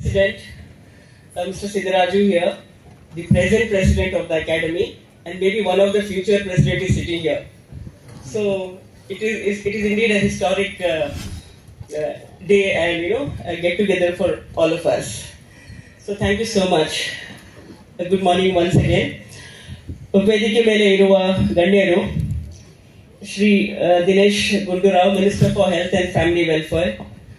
President, Mr. Siddharaju here, the present president of the academy, and maybe one of the future president is sitting here. So it is indeed a historic day and a get together for all of us. So thank you so much. Good morning once again. ವೇದಿಕೆ ಮೇಲೆ ಇರುವ ಗಣ್ಯರು Shri Dinesh Gundu Rao, minister for health and family welfare,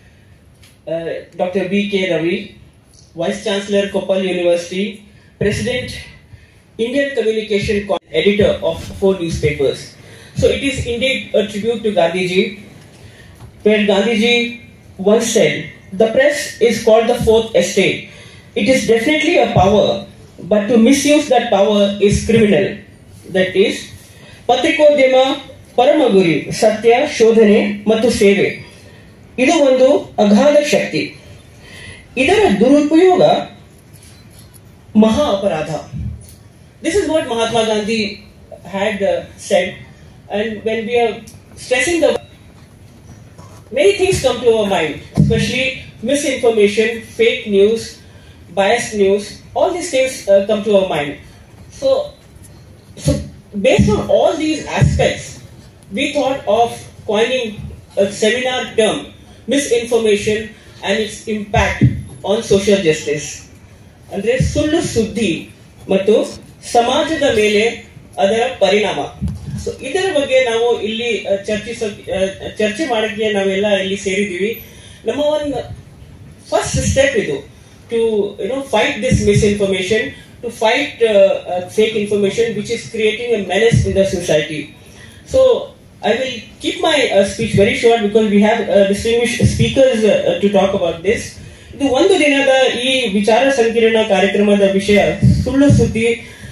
Dr. B.K. Ravi, Vice Chancellor, Koppal University, President, Indian Communication Editor of 4 newspapers. So it is indeed a tribute to Gandhiji, where Gandhiji once said, "The press is called the fourth estate. It is definitely a power, but to misuse that power is criminal." That is, ಪತ್ರಿಕೋದ್ಯಮ ಪರಮಗುರಿ ಸತ್ಯ, ಶೋಧನೆ ಮತ್ತು ಸೇವೆ. ಇದು ಒಂದು ಅಗಾಧ ಶಕ್ತಿ. ಇದರ ದುರುಪಯೋಗ ಮಹಾ ಅಪರಾಧ. This is what Mahatma Gandhi had said, and when we are stressing the many things come to our mind, especially misinformation, fake news, biased news, all these things come to our mind. So based on all these aspects, we thought of coining a seminar term, misinformation and its impact on social justice. ಅಂದ್ರೆ ಸುಳ್ಳು ಸುದ್ದಿ ಮತ್ತು ಸಮಾಜದ ಮೇಲೆ ಅದರ ಪರಿಣಾಮ. So ಇದರ ಬಗ್ಗೆ ನಾವು ಇಲ್ಲಿ ಚರ್ಚೆ ಮಾಡಕ್ಕೆ ನಾವೆಲ್ಲ ಇಲ್ಲಿ ಸೇರಿದ್ದೀವಿ. ನಮ್ಮ ಒಂದು ಫಸ್ಟ್ ಸ್ಟೆಪ್ ಇದು to fight this misinformation, to fight fake information which is creating a menace in the society. So I will keep my speech very short because we have distinguished speakers to talk about this. ಇದು ಒಂದು ದಿನದ ಈ ವಿಚಾರ ಸಂಕಿರಣ ಕಾರ್ಯಕ್ರಮದ ವಿಷಯ ಸುಳ್ಳು ಸುದ್ದಿ,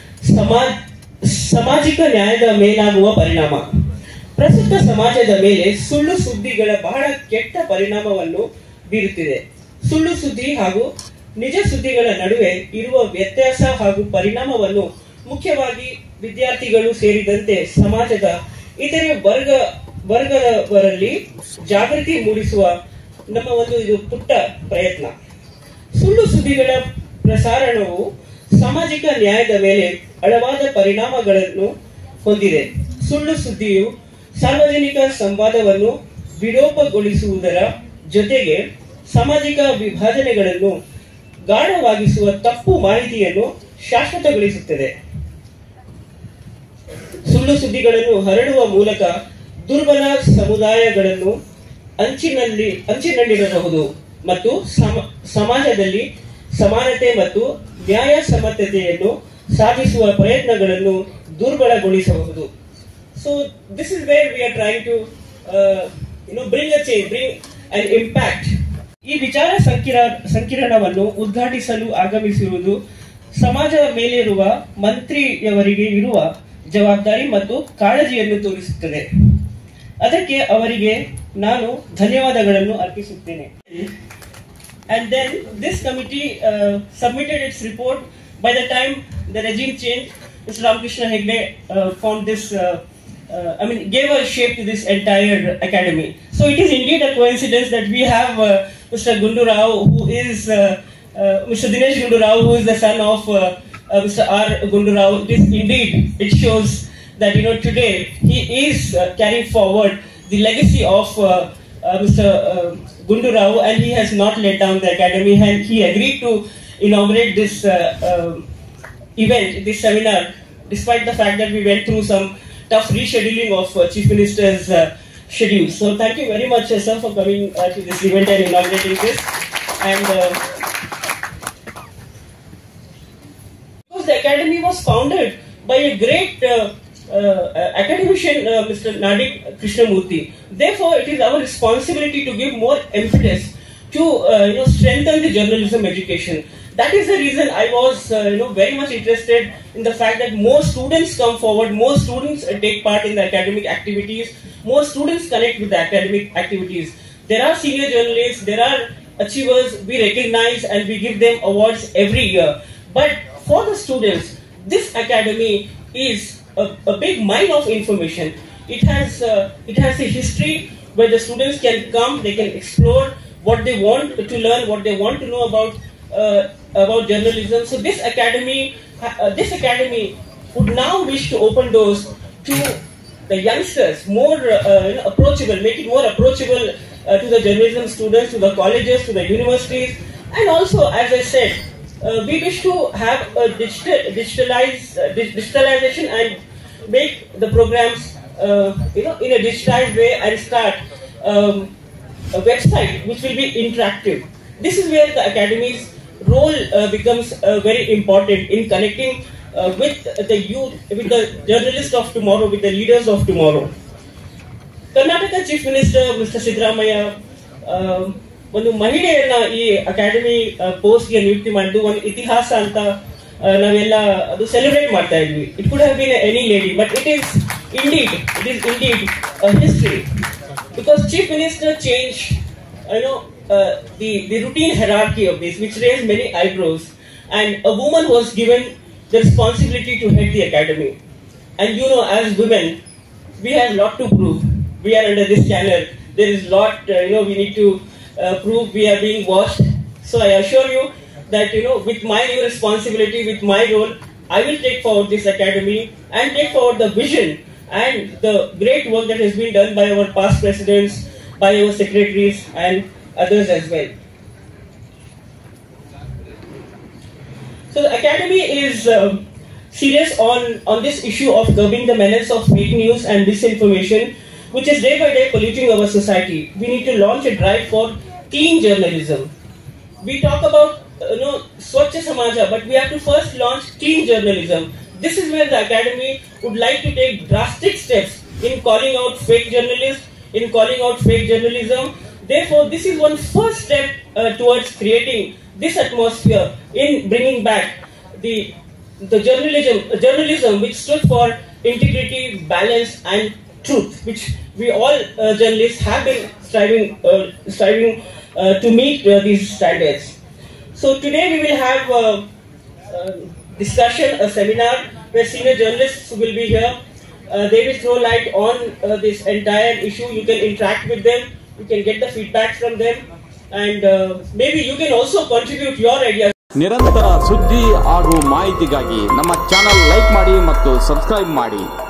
ಸಾಮಾಜಿಕ ನ್ಯಾಯದ ಮೇಲಾಗುವ ಪರಿಣಾಮ. ಪ್ರಸ್ತುತ ಸಮಾಜದ ಮೇಲೆ ಸುಳ್ಳು ಸುದ್ದಿಗಳ ಬಹಳ ಕೆಟ್ಟ ಪರಿಣಾಮವನ್ನು ಬೀರುತ್ತಿದೆ. ಸುಳ್ಳು ಸುದ್ದಿ ಹಾಗೂ ನಿಜ ಸುದ್ದಿಗಳ ನಡುವೆ ಇರುವ ವ್ಯತ್ಯಾಸ ಹಾಗೂ ಪರಿಣಾಮವನ್ನು ಮುಖ್ಯವಾಗಿ ವಿದ್ಯಾರ್ಥಿಗಳು ಸೇರಿದಂತೆ ಸಮಾಜದ ಇತರೆ ವರ್ಗದವರಲ್ಲಿ ಜಾಗೃತಿ ಮೂಡಿಸುವ ನಮ್ಮ ಒಂದು ಇದು ಪುಟ್ಟ ಪ್ರಯತ್ನ. ಸುಳ್ಳು ಸುದ್ದಿಗಳ ಪ್ರಸಾರಣವು ಸಾಮಾಜಿಕ ನ್ಯಾಯದ ಮೇಲೆ ಆಳವಾದ ಪರಿಣಾಮಗಳನ್ನು ಹೊಂದಿದೆ. ಸುಳ್ಳು ಸುದ್ದಿಯು ಸಾರ್ವಜನಿಕ ಸಂವಾದವನ್ನು ವಿರೂಪಗೊಳಿಸುವುದರ ಜೊತೆಗೆ ಸಾಮಾಜಿಕ ವಿಭಜನೆಗಳನ್ನು ಗಾಢವಾಗಿಸುವ ತಪ್ಪು ಮಾಹಿತಿಯನ್ನು ಶಾಶ್ವತಗೊಳಿಸುತ್ತದೆ. ಸುಳ್ಳು ಸುದ್ದಿಗಳನ್ನು ಹರಡುವ ಮೂಲಕ ದುರ್ಬಲ ಸಮುದಾಯಗಳನ್ನು ಅಂಚಿನಲ್ಲಿರಬಹುದು ಮತ್ತು ಸಮಾಜದಲ್ಲಿ ಸಮಾನತೆ ಮತ್ತು ನ್ಯಾಯಸಮ್ಮತತೆಯನ್ನು ಸಾಧಿಸುವ ಪ್ರಯತ್ನಗಳನ್ನು ದುರ್ಬಲಗೊಳಿಸಬಹುದು. So this is where we are trying to bring a change, bring an impact. ಈ ವಿಚಾರ ಸಂಕಿರಣವನ್ನು ಉದ್ಘಾಟಿಸಲು ಆಗಮಿಸಿರುವುದು ಸಮಾಜದ ಮೇಲಿರುವ ಮಂತ್ರಿಯವರಿಗೆ ಇರುವ ಜವಾಬ್ದಾರಿ ಮತ್ತು ಕಾಳಜಿಯನ್ನು ತೋರಿಸುತ್ತದೆ. ಅದಕ್ಕೆ ಅವರಿಗೆ ನಾನು ಧನ್ಯವಾದಗಳನ್ನು ಅರ್ಪಿಸುತ್ತೇನೆ. And then this committee submitted its report. By the time the regime changed, Mr. Ramakrishna Hegde formed this gave a shape to this entire academy. So it is indeed a coincidence that we have Mr. Gundu Rao, who is Mr. Dinesh Gundu Rao, who is the son of Mr. R. Gundu Rao. It shows that today he is carrying forward the legacy of Mr. Gundu Rao, and he has not let down the academy, and he agreed to inaugurate this event, this seminar, despite the fact that we went through some tough rescheduling of Chief Minister's schedule. So thank you very much, sir, for coming to this event and inaugurating this. And because the academy was founded by a great academician, Mr. Nadik Krishnamurthy. Therefore, it is our responsibility to give more emphasis to strengthen the journalism education. That is the reason I was very much interested in the fact that more students come forward, more students take part in the academic activities, more students connect with the academic activities. There are senior journalists, there are achievers, we recognize and we give them awards every year. But for the students, this academy is a big mine of information. It has a history where the students can come, they can explore what they want to learn, what they want to know about about journalism. So this academy would now wish to open doors to the youngsters, more approachable, make it more approachable to the journalism students, to the colleges, to the universities, and also, as I said, we wish to have a digitalization and make the programs, in a digitized way, and start a website which will be interactive. This is where the academy's role becomes very important in connecting with the youth, with the journalists of tomorrow, with the leaders of tomorrow. Karnataka Chief Minister Mr. Siddaramaiah ಒಂದು ಮಹಿಳೆಯನ್ನ ಈ academy post ಗೆ ನಿಯುಕ್ತಿ ಮಾಡಿದ್ದು ಒಂದು ಇತಿಹಾಸ ಅಂತ ನಾವೆಲ್ಲ ಅದು celebrate ಮಾಡ್ತಾ ಇದ್ವಿ. It could have been any lady, but it is indeed history, because Chief Minister changed the routine hierarchy of this, which raised many eyebrows, and a woman was given the responsibility to head the academy. And as women, we have a lot to prove. We are under this channel. There is a lot we need to prove. We are being watched. So I assure you that with my new responsibility, with my role, I will take forward this academy and take forward the vision and the great work that has been done by our past presidents, by our secretaries and others as well. So the academy is serious on this issue of curbing the menace of fake news and disinformation, which is day by day polluting our society. We need to launch a drive for clean journalism. We talk about Swachh Samaja, but we have to first launch clean journalism. This is where the academy would like to take drastic steps in calling out fake journalists, in calling out fake journalism. Therefore, this is one first step towards creating this atmosphere in bringing back the journalism which stood for integrity, balance, and truth, which we all journalists have been striving to meet these standards. So today we will have discussion, a seminar where senior journalists will be here. They will throw light on this entire issue. You can interact with them, you can get the feedback from them, and maybe you can also contribute your ideas. ನಿರಂತರ ಸುದ್ದಿ ಹಾಗೂ ಮಾಹಿತಿಗಾಗಿ ನಮ್ಮ channel like ಮಾಡಿ ಮತ್ತು subscribe ಮಾಡಿ.